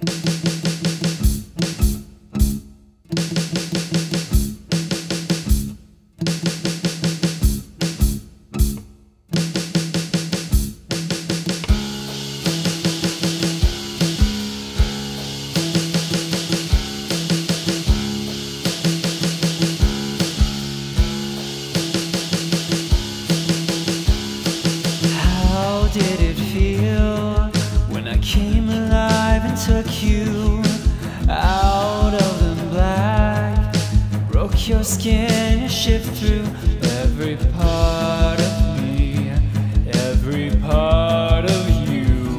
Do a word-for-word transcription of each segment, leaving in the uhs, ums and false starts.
Did it feel when I came alive and took you out of the black? Broke your skin, you shift through every part of me, every part of you.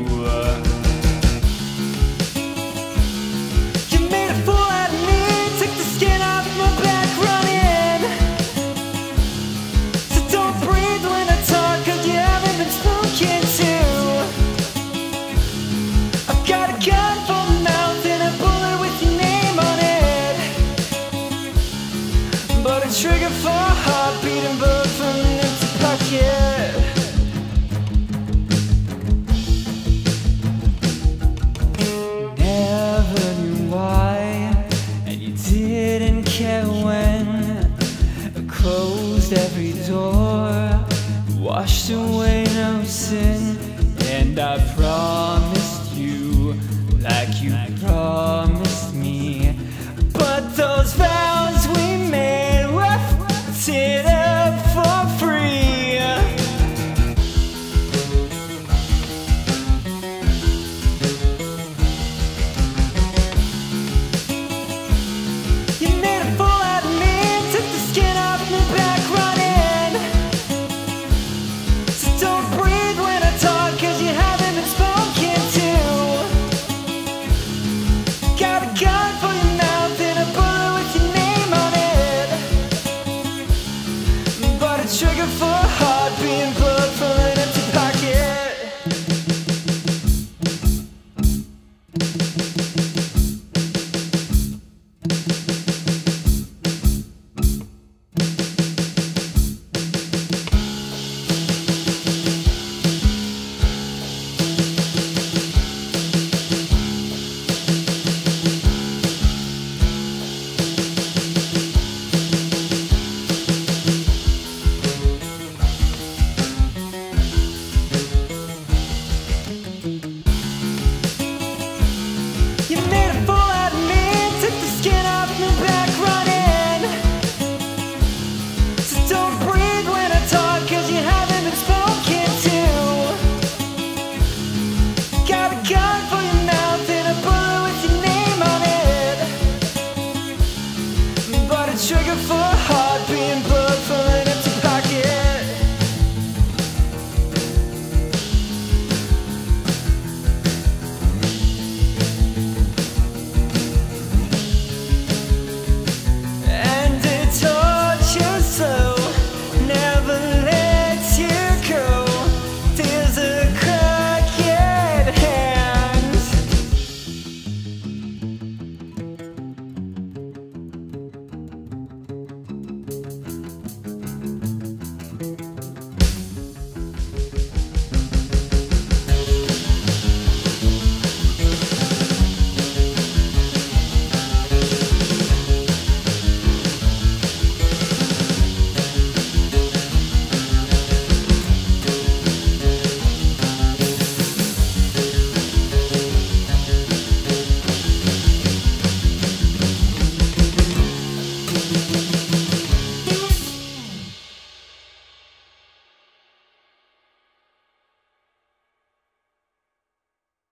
You made a fool out of me, took the skin off my back running. So don't breathe when I talk, 'cause you haven't been spoken to. I've got a gun for the mouth and a bullet with your name on it, but a trigger for a heart beating bullet from an empty pocket. Never knew why, and you didn't care when. I closed every door, washed away no sin, and I promised you, like you promised